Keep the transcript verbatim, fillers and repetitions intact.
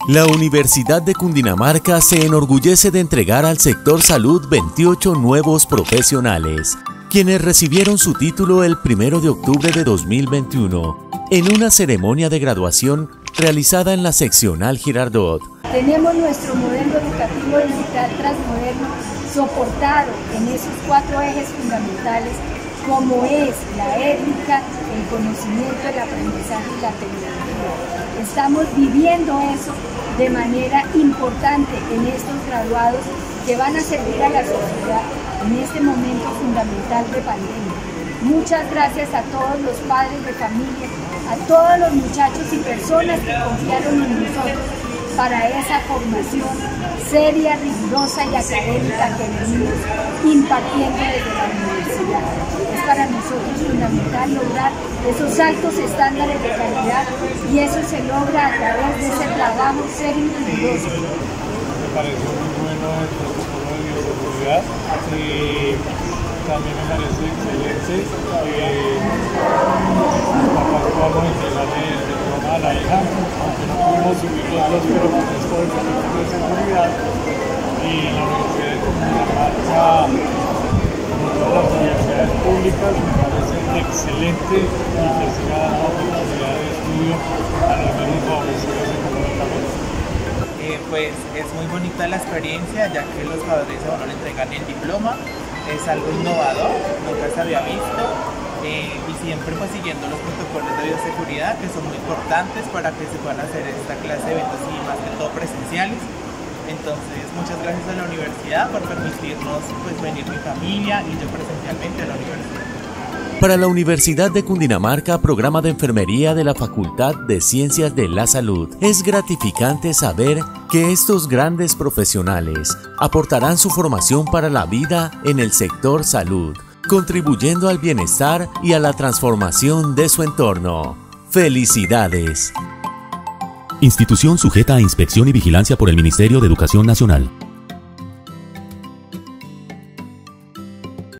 La Universidad de Cundinamarca se enorgullece de entregar al sector salud veintiocho nuevos profesionales, quienes recibieron su título el primero de octubre de dos mil veintiuno, en una ceremonia de graduación realizada en la seccional Girardot. Tenemos nuestro modelo educativo digital transmoderno soportado en esos cuatro ejes fundamentales, como es la ética, el conocimiento, el aprendizaje y la tecnología. Estamos viviendo eso de manera importante en estos graduados que van a servir a la sociedad en este momento fundamental de pandemia. Muchas gracias a todos los padres de familia, a todos los muchachos y personas que confiaron en nosotros para esa formación seria, rigurosa y académica que venimos impartiendo desde la universidad. Es para nosotros fundamental lograr esos altos estándares de calidad y eso se logra a través de ese trabajo serio y riguroso. Me pareció muy bueno el protocolo de bioseguridad y también me parece excelente eh, papá podamos entregarle el diploma a la hija, aunque no pudimos subir los dos, pero con esto del protocolo de seguridad y la Universidad de Cundinamarca, como todas las universidades públicas, me parece excelente y que siga dando oportunidad de estudio a los menos favorecidos económicamente. Eh, pues es muy bonita la experiencia, ya que los padres a uno le entregan el diploma, es algo innovador, nunca se había visto, eh, y siempre pues siguiendo los protocolos de bioseguridad que son muy importantes para que se puedan hacer esta clase de eventos y más que todo presenciales. Entonces muchas gracias a la universidad por permitirnos pues venir mi familia y yo presencialmente a la universidad. Para la Universidad de Cundinamarca, programa de enfermería de la Facultad de Ciencias de la Salud, es gratificante saber que estos grandes profesionales aportarán su formación para la vida en el sector salud, contribuyendo al bienestar y a la transformación de su entorno. ¡Felicidades! Institución sujeta a inspección y vigilancia por el Ministerio de Educación Nacional.